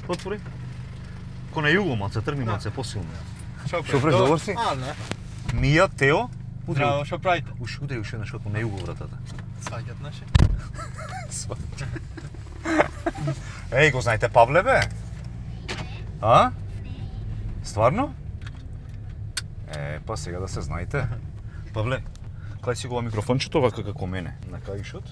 Отвори. Ко на југо малце, трми малце посилно. Шофер, добар си? Не. Мија, Тео, Здраво, што правите? удари уште еднаш како на југо вратата. Сваѓат наши. Еј, го знаете Павле, бе? А? Стварно? Па сега да се знаете. Павле, кај си го ова микрофончето вака како мене? На каишот?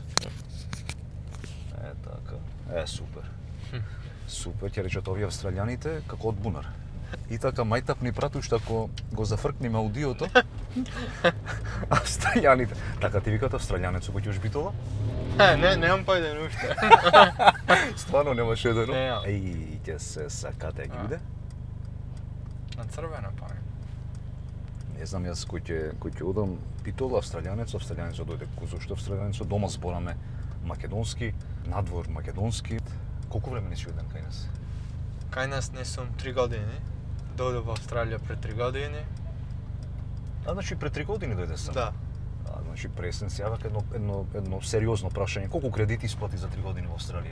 Така. Супер. Супер, ќе речат овие австралијаните како од бунар. И така мајтап ни пратиш ако го зафркнеме аудиото. Австралијаните. Така ти викат австралијанец кој ќе уште битола? Немам појден уште. Стварно немаш едено? Немам. Еј, ќе се сакате ги биде? На црвено памет. Не знам јас кој ќе одам битола австралијанецот дојде зошто австралијанецот дома збораме македонски, надвор македонски. Колку време не си оден кај нас? Кај нас не сум 3 години. Дојдов во Австралија пред 3 години. Значи пред 3 години дојде сам? Да. Значи пресен се јавак едно сериозно прашање. Колку кредити исплати за 3 години во Австралија?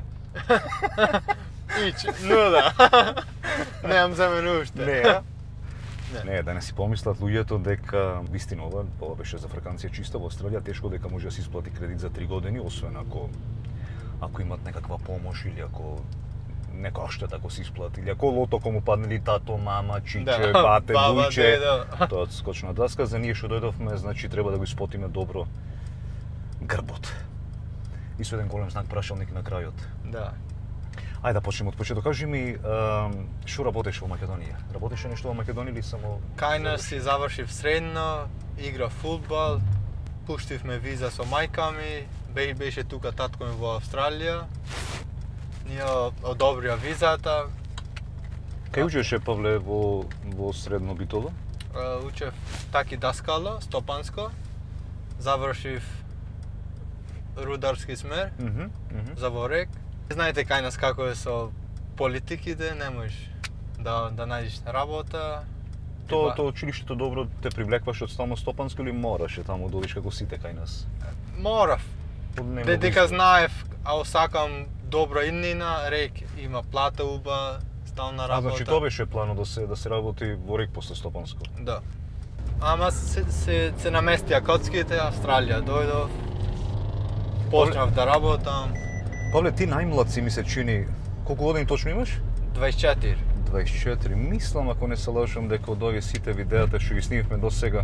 Нула. Немам земен уште. Не, Не, да не си помислат луѓето дека вистина ова беше за фраканција чиста во Австралија, тешко дека може да се исплати кредит за 3 години, освен ако имат некаква помош или ако некоја штета ако се исплати, или ако лото кому паднели тато, мама, чиче, бате, бујче, тоа скочна даска, за ние што дојдовме, значи треба да го исплатиме добро грбот. И со еден голем знак прашалник на крајот. Да. Ајде да почнеме од почеток. Кажи ми, што работеш во Македонија? Работеше нешто во Македонија или само... Кај нас си завршив средно, игра фудбал, пуштивме виза со мајка ми, беше тука татко ми во Австралија. Ние одобрија визата. Кај учеше Павле во средно Битола? Учев таки даскало, стопанско. Завршив рударски смер, за ворек. Знаете кај нас како е со политиките, не можеш да најдеш работа. Тоа училиштето добро те привлекваше од само стопанско или мораше таму да одиш како сите кај нас? Морав. Дека знаев, а сакам добра иднина, рек има плата уба, стална работа. Значи тоа беше планот да се работи во рек после стопанско? Да. Ама се наместија коцките, Австралија дојдов. Почнав да работам. Павле, ти најмлад си ми се чини. Колку години точно имаш? 24. 24. Мислам, ако не се лажам, дека од овие сите видеата што ги снимивме до сега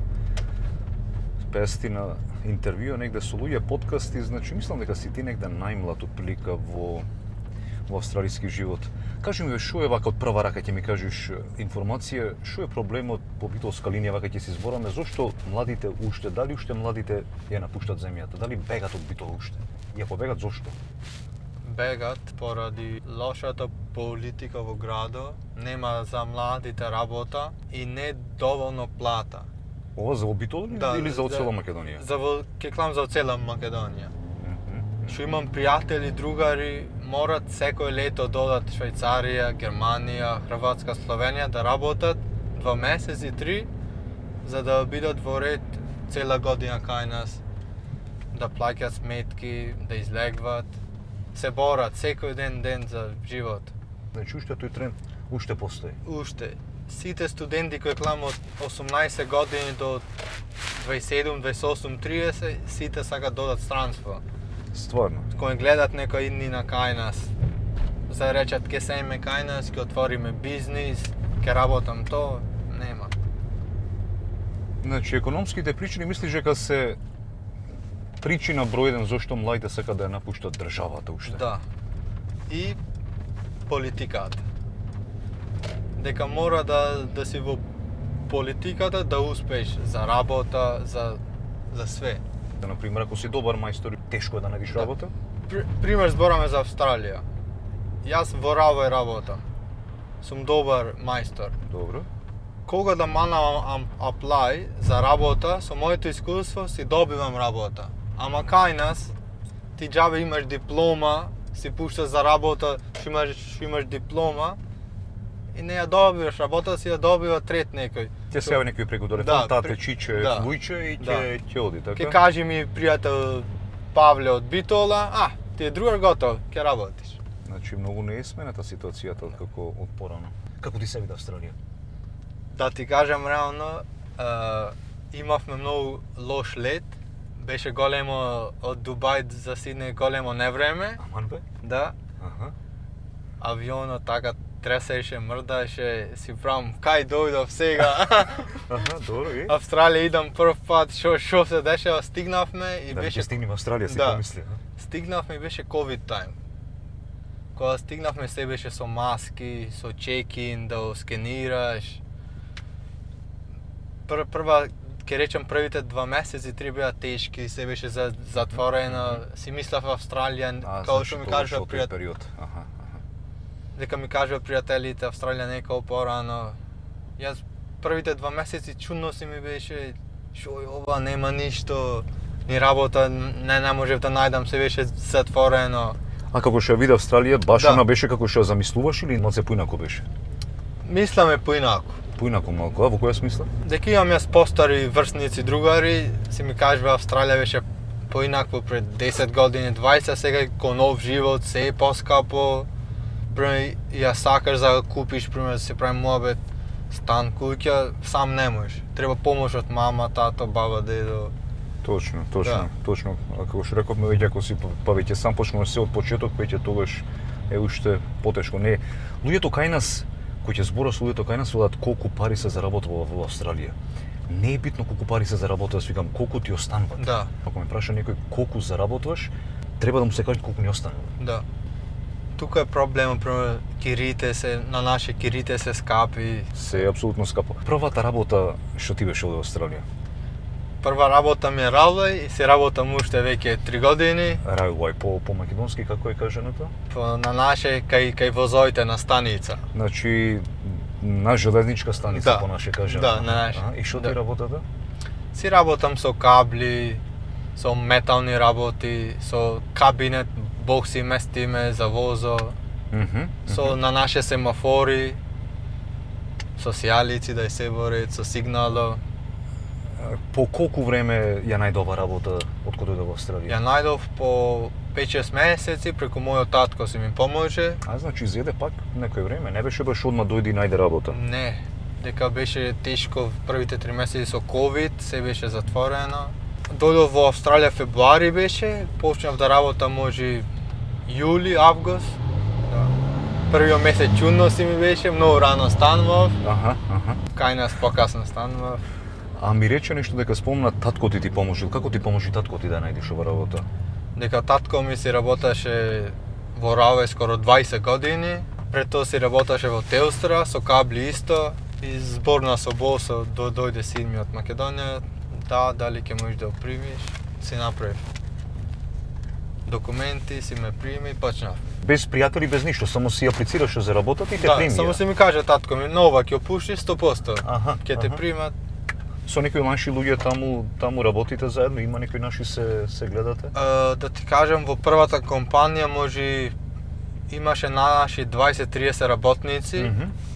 50 интервјуа негде со луѓе, подкасти, значи мислам дека си ти негде најмлад отприлика во австралиски живот. Кажи ми, што е вака од прва рака, ќе ми кажеш информација, што е проблемот по битолска линија, вака ќе се збораме, зошто младите уште, дали уште младите ја напуштат земјата, дали бегат од Битола уште? И ако бегат, зошто? Бегат поради лошата политика во градот, нема за младите работа и не доволно плата. Ова за Битола или за цела Македонија? Кеклам за цела Македонија. Што имам пријатели, другари, морат секој лето додат Швајцарија, Германија, Хрватска, Словенија да работат 2 месеци, 3, за да бидат во ред цела година кај нас, да плаќат сметки, да излегват, се борат секој ден за живот. Значи уште тој тренд уште постои? Уште. Сите студенти кои клам од 18 години до 27, 28, 30, сите сакат додат странство. Стварно? Кој гледат некој иднина кај нас, за речат ке се име кај нас, ке отвориме бизнис, ке работам тоа, нема. Значи економските причини мислиш дека се причина број 1 зошто младите сакаат да ја напуштат државата уште? Да. И политиката. Дека мора да си во политиката да успееш за работа, за све. Например, ако си добар мајстор, тешко е да најдеш работа? Пример збораме за Австралија. Јас во Равој работам. Сум добар мајстор. Добро. Кога да манам аплај за работа, со моето искуство си добивам работа. Ама кај нас, ти џабе имаш диплома, си пушташ за работа, што имаш диплома, и не ја добиваш работа, си ја добива трет некој. Ќе се јави некој преку телефон, тате, чиче, вујче и ќе оди, така? Ќе кажи ми пријател Павле од Битола, ти е другар готов, ќе работиш. Значи многу не е смената ситуацијата од како од порано. Како ти се види Австралија? Да ти кажам реално, имавме многу лош лет. Беше големо од Дубај за Сиднеј големо невреме. Аман бе? Да. Аха. Авионот така тресеше, мрдаше, си правам кај дојдов сега. Аха, добро е. Австралија идам прв пат, шо се дешава, стигнавме и Да, беше ќе стигнем Австралија, си Да. помисли. стигнавме и беше ковид тајм. Кога стигнавме се беше со маски, со чекин, да скенираш. Прва, ќе речем првите 2 месеци, 3 беа тешки, се беше затворено. Си мислев Австралија, како што ми кажува период. Аха. дека ми кажува пријателите, Австралија не е како порано. Јас првите 2 месеци чудно си ми беше, шо е ова, нема ништо, ни работа, не можев да најдам, се беше затворено. А како што ја види Австралија, баш Да. она беше како што ја замислуваш или малце поинако беше? Мисламе поинаку. Поинако малку, а во која смисла? Дека имам јас постари врсници, другари, си ми кажува Австралија беше поинакво пред 10 години, 20, сега е ко нов живот, се е поскапо. Пример, ја сакаш да купиш, пример, да се прави муабет, стан, куќа, сам не можеш. Треба помош од мама, тато, баба, дедо. Точно. Да. Точно. А како што рековме веќе, ако си веќе сам почнуваш се од почеток, веќе тогаш е уште потешко. Не, луѓето кај нас, кои ќе зборат со луѓето кај нас, велат колку пари се заработува во Австралија. Не е битно колку пари се заработува, викам колку ти остануваат. Да, Ако ме праша некој колку заработуваш, треба да му се каже колку ни останува. да. Тука е проблемот, пример, кирите се, на наше кирите се скапи. Се е апсолутно скапо. Првата работа што ти беше од Австралија? Прва работа ми е Railway и се работам уште веќе 3 години. Railway по македонски како е кажаното? На наше кај возоите на станица. Значи на железничка станица Да. по наше кажано. Да, на наше. И што ти Да. работата? Си работам со кабли, со метални работи, со кабинет, бокси местиме за возо, со на наше семафори, со сијалици да се борат, со сигнало. По колку време ја најде ова работа од кога дојде во Австралија? Ја најдов по 5-6 месеци преку мојот татко си ми поможе. А значи зеде пак некој време, не беше баш одма дојди и најде работа. Не, дека беше тешко првите 3 месеци со ковид, се беше затворено. Дојдов во Австралија февруари беше, почнав да работам може јули, август. Да. Првиот месец чудно си ми беше, многу рано станував, Аха. кај нас покасно станував. А ми рече нешто дека спомна татко ти поможил. Како ти поможи татко ти да најдеш ова работа? Дека татко ми си работеше во Railway скоро 20 години. Пред тоа си работеше во Телстра, со кабли исто. И зборна со босо, дојде син ми од Македонија. Да, дали ќе можеш да го примиш? Си направив документи, си ме прими и почнав. Без пријатели, без ништо, само си аплицираше за работата и те Да, примија. само си ми каже татко ми, нова ќе опуштиш 100%. Аха, Ќе те аха. примат. Со некои наши луѓе таму работите заедно, има некои наши се гледате? Да ти кажам, во првата компанија може имаше наши 20-30 работници.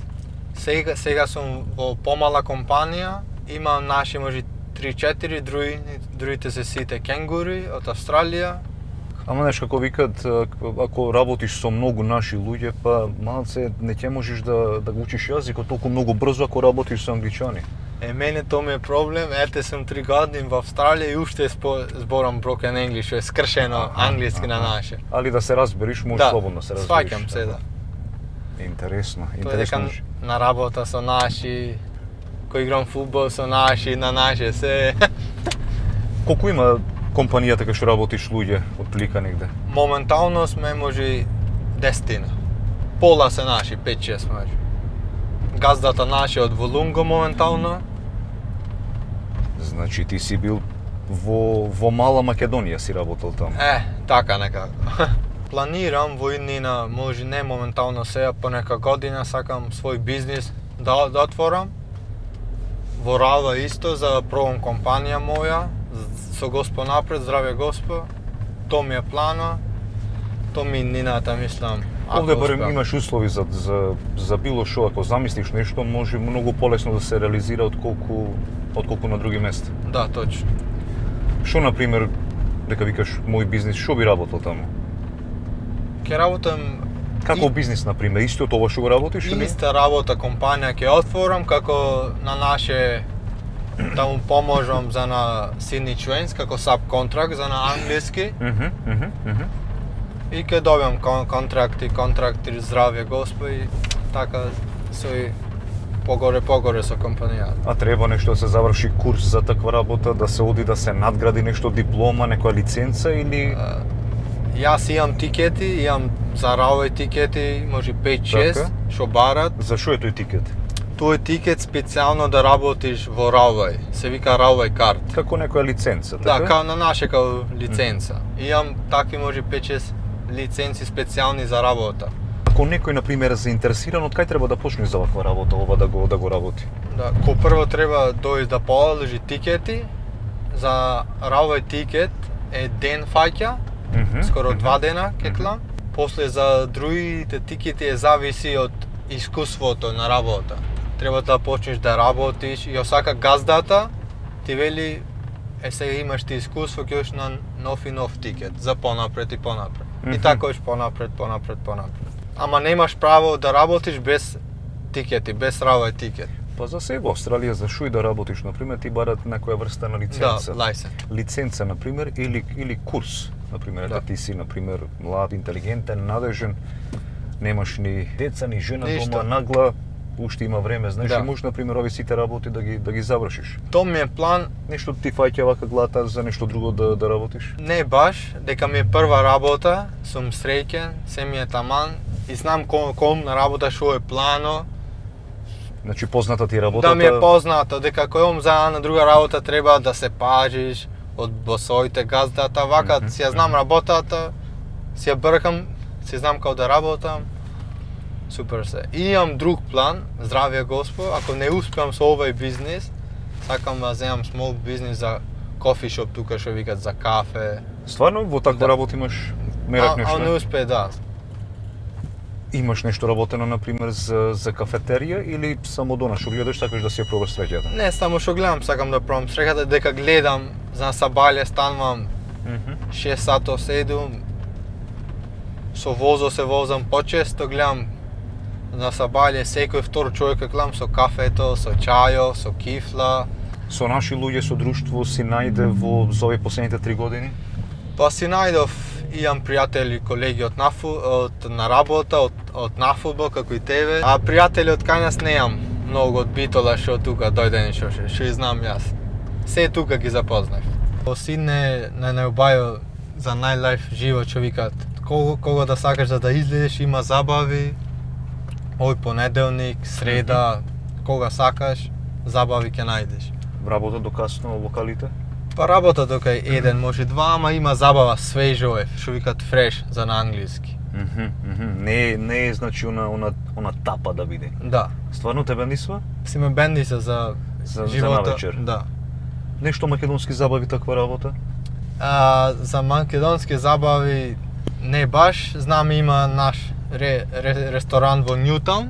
Сега сум во помала компанија, имам наши може 3-4, другите се сите кенгури од Австралија. Ама знаеш како викат, ако работиш со многу наши луѓе, па малце не ќе можеш да го учиш јазикот толку многу брзо ако работиш со англичани. Мене тоа ми е проблем, ете сум 3 години во Австралија и уште зборам broken English, е скршено англиски на наше. Али да се разбериш, можеш слободно се разбериш. Сваќам се, да. Интересно, Тоа е дека интересно. на работа со наши, кој играм фудбал со наши, на наше се. Колку има компанијата кај што работиш луѓе, отплика негде? Моментално сме може 10. Пола се наши, 5-6 може. Газдата наши од Волунго моментално. Значи ти си бил во мала Македонија си работел таму. Така некако. Планирам во иднина, може не моментално сега, по нека година сакам свој бизнис да отворам. Во Railway исто за пробам компанија моја, со Госпо напред, здраве Госпо. Тоа ми е плана. Тоа ми иднината мислам. Овде барем имаш услови за било што, ако замислиш нешто, може многу полесно да се реализира отколку на други места. Да, точно. Што например, дека викаш мој бизнис, што би работел таму? Ќе работам Како бизнис, например, истиот ова што го работиш или? Иста работа компанија ќе отворам како на наше да му поможам за на Sydney Trains како subcontract за на англиски. И ќе добиам контракти здравје Господ и така со погоре со компанијата. А треба нешто да се заврши курс за таква работа, да се оди да се надгради нешто диплома, некоја лиценца или? Јас имам тикети, имам за Railway тикети, може 5-6 што барат. За што е тој тикет? Тој тикет специјално да работиш во Railway, се вика Railway card. Како некоја лиценца, Да, така? као на наше као лиценца. Имам такви може 5-6 лиценци специјални за работа. Ако некој на пример е заинтересиран, од кај треба да почне за ваква работа, ова да го работи? Да, ко прво треба дојде да положи тикети. За Railway тикет е ден фаќа, скоро 2 дена кетлам. После за другите тикети е зависи од искуството на работа. Треба да почнеш да работиш и осака газдата ти вели сега имаш ти искуство, ќе одиш на нов и нов тикет за понапред и понапред. И така одиш понапред. Ама немаш право да работиш без тикети, без Railway тикет. Па за себе во Австралија за што и да работиш, на пример, ти барат некоја врста на лиценца. Да, лајсен. Лиценца, на пример, или курс. На пример, Да. ти си, на пример, млад, интелигентен, надежен, немаш ни деца, ни жена Ништо. дома, нагла, уште има време, знаеш, Да. и можеш, на пример, овие сите работи да ги завршиш. Тоа ми е план, Нешто ти фаќа вака глата за нешто друго да работиш? не баш, дека ми е прва работа, сум среќен, се ми е таман и знам ком на работа што е плано. Значи позната ти работата. Да ми е познато дека кој ом за на друга работа треба да се пажиш од босоите газдата, вака си ја знам работата, си ја бркам, си знам како да работам. Супер се. И имам друг план, здравје Господ, ако не успеам со овој бизнис, сакам да земам small бизнис за кофи шоп тука што викат за кафе. Стварно во таква Да. работа имаш мерак нешто? А не успе, да. Имаш нешто работено, на пример, за кафетерија или само дона што гледаш, сакаш да си ја пробаш среќата? Не, само што гледам, сакам да пробам среќата, дека гледам, за Сабале станувам 6 сато седум, со возо се возам почесто, гледам на Сабале секој втор човек гледам со кафето, со чајо, со кифла. Со наши луѓе со друштво си најде во за овие последните 3 години? Па си најдов, имам пријатели, колеги од на работа, од на фудбал, како и тебе. А пријатели од кај нас неам многу од Битола што тука дојдени што и знам јас. Се тука ги запознав. Во Сидне на најубаво за најлайф живот што викат. Кога да сакаш да излезеш, има забави. Овој понеделник, среда, кога сакаш, забави ќе најдеш. Работа до касно во локалите? Па работа дока е еден, може два, ама има забава свежо е, што викат фреш за на англиски. Не е значи она тапа да биде. Да. Стварно те бендисва? Си ме бенди се за живота. навечер. Да. Нешто македонски забави таква работа? За македонски забави не баш, знам има наш ресторан во Нјутаун.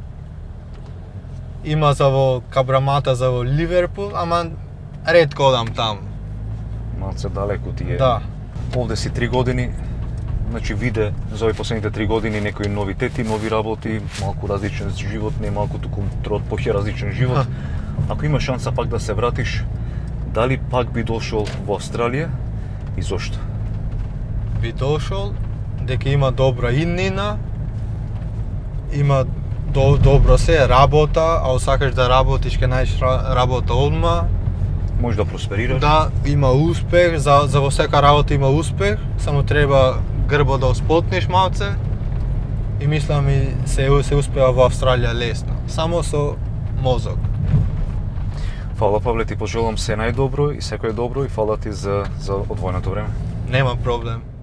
Има за во Кабрамата, за во Ливерпул, ама ретко одам таму. Малце далеко ти е. Да. Овде си 3 години, значи виде за овие последните 3 години некои новитети, нови работи, малку различен живот, не малку туку трод, похе различен живот. Ако има шанса пак да се вратиш, дали пак би дошол во Австралија и зошто? Би дошол, дека има добра иднина, има добро се, работа, а сакаш да работиш, ќе најдеш работа одма. Може да просперираш? Да, има успех, за во сека работа има успех, само треба грбо да усплотниш малце. И мислам и се успеа во Австралија лесно, само со мозок. Фала, Павле, ти пожелам се најдобро и секој добро и фала ти за одвоеното време. Нема проблем.